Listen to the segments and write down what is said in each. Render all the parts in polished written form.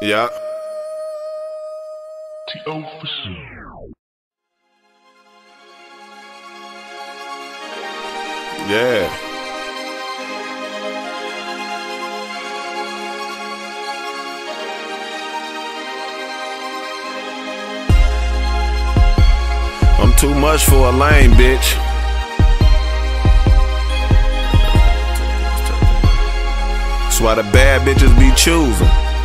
Yeah. T.O. for sure. Yeah. I'm too much for a lame bitch. That's why the bad bitches be choosing.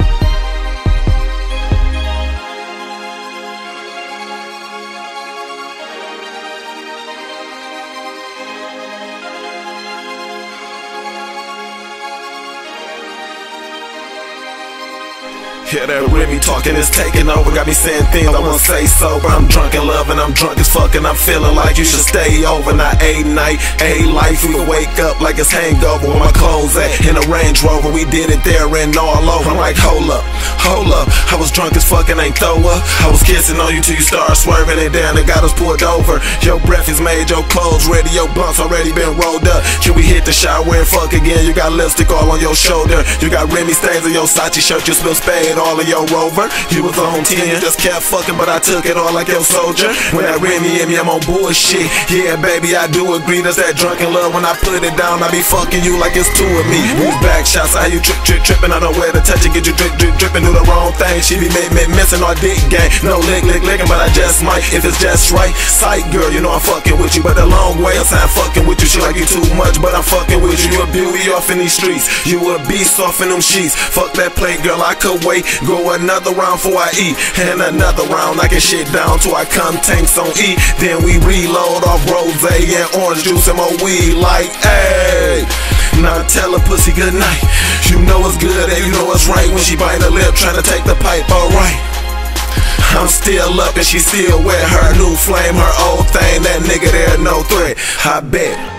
Yeah, that Remy talking is taking over. Got me saying things I won't say sober. I'm drunk in love and I'm drunk as fuck, and I'm feeling like you should stay over. Not a night, a life. We can wake up like it's hangover. Where my clothes at? In a Range Rover. We did it there and all over. I'm like, hold up, hold up. I was drunk as fuck and ain't throw up. I was kissing on you till you start swerving it down and got us pulled over. Your breath is made, your clothes ready, your blunts already been rolled up. Can we hit the shower and fuck again? You got lipstick all on your shoulder. You got Remy stains on your Sachi shirt. You spill Spade all of your Rover. You was on 10, just kept fucking, but I took it all like your soldier. When that Remy in me, I'm on bullshit. Yeah, baby, I do agree. That's that drunken love. When I put it down, I be fucking you like it's two of me. These back shots, how you tripping. I know where to touch it, get you dripping. Do the wrong thing. She be missing our dick game. No licking, but I just might if it's just right. Sight girl, you know I'm fucking with you, but the long way I'm fucking with you. She like you too much, but I'm fucking with you. You a beauty off in these streets. You a beast off in them sheets. Fuck that play, girl, I could wait. Go another round before I eat, and another round I can shit down till I come tanks on E. Then we reload off rose and orange juice and more weed. Like, ayy, now tell a pussy good night. You know it's good and you know it's right when she bite her lip trying to take the pipe. Alright, I'm still up and she still wet. Her new flame, her old thing. That nigga there, no threat, I bet.